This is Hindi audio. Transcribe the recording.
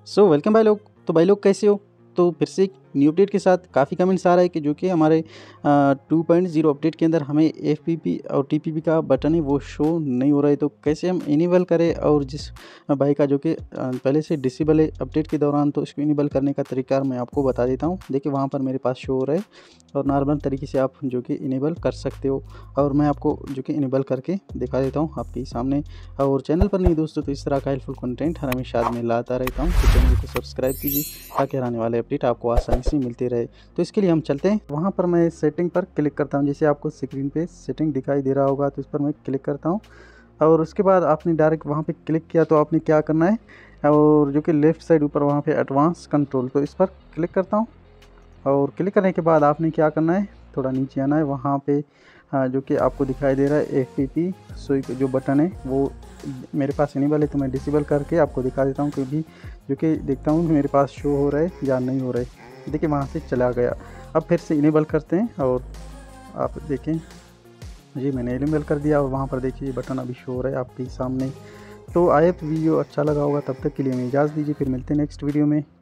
सो वेलकम भाई लोग। तो भाई लोग कैसे हो? तो फिर से एक न्यू अपडेट के साथ काफ़ी कमेंट्स आ रहा है कि जो कि हमारे 2.0 अपडेट के अंदर हमें एफपीपी और टीपीपी का बटन है वो शो नहीं हो रहा है। तो कैसे हम इनेबल करें, और जिस भाई का जो कि पहले से डिसेबल है अपडेट के दौरान, तो इसको इनेबल करने का तरीका मैं आपको बता देता हूँ। देखिए वहाँ पर मेरे पास शो हो रहा है और नॉर्मल तरीके से आप जो कि इनेबल कर सकते हो, और मैं आपको जो कि इनेबल करके दिखा देता हूँ आपके सामने। और चैनल पर नहीं दोस्तों तो इस तरह का हेल्पफुल कंटेंट हर हमेशा मैं लाता रहता हूँ, तो चैनल को सब्सक्राइब कीजिए ताकि आने वाले अपडेट आपको आसानी से मिलते रहे। तो इसके लिए हम चलते हैं, वहाँ पर मैं सेटिंग पर क्लिक करता हूँ। जैसे आपको स्क्रीन पे सेटिंग दिखाई दे रहा होगा तो इस पर मैं क्लिक करता हूँ, और उसके बाद आपने डायरेक्ट वहाँ पे क्लिक किया तो आपने क्या करना है, और जो कि लेफ़्ट साइड ऊपर वहाँ पे एडवांस कंट्रोल, तो इस पर क्लिक करता हूँ। और क्लिक करने के बाद आपने क्या करना है, थोड़ा नीचे आना है, वहाँ पे जो कि आपको दिखाई दे रहा है एफपीपी स्विच जो बटन है वो मेरे पास इनेबल है, तो मैं डिसेबल करके आपको दिखा देता हूँ, क्योंकि जो कि देखता हूँ मेरे पास शो हो रहा है या नहीं हो रहा है। देखिए वहाँ से चला गया। अब फिर से इनेबल करते हैं और आप देखें जी मैंने इनेबल कर दिया, और वहाँ पर देखिए बटन अभी शो हो रहा है आपके सामने। तो आए वीडियो अच्छा लगा होगा, तब तक के लिए हमें इजाज़त दीजिए, फिर मिलते हैं नेक्स्ट वीडियो में।